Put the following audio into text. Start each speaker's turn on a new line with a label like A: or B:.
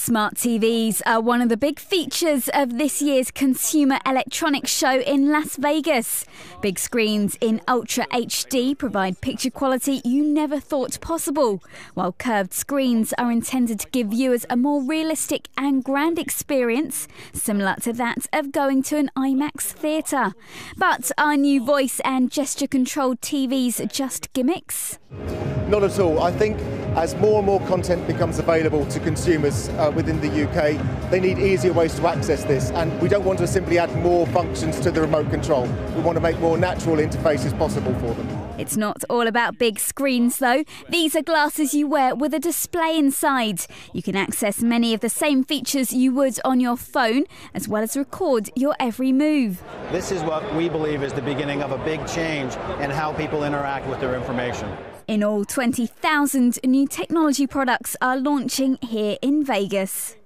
A: Smart TVs are one of the big features of this year's Consumer Electronics Show in Las Vegas. Big screens in Ultra HD provide picture quality you never thought possible, while curved screens are intended to give viewers a more realistic and grand experience, similar to that of going to an IMAX theatre. But are new voice and gesture-controlled TVs just gimmicks?
B: Not at all. I think as more and more content becomes available to consumers within the UK, they need easier ways to access this, and we don't want to simply add more functions to the remote control. We want to make more natural interfaces possible for them.
A: It's not all about big screens though. These are glasses you wear with a display inside. You can access many of the same features you would on your phone, as well as record your every move.
C: This is what we believe is the beginning of a big change in how people interact with their information.
A: In all, 20,000 new technology products are launching here in Vegas.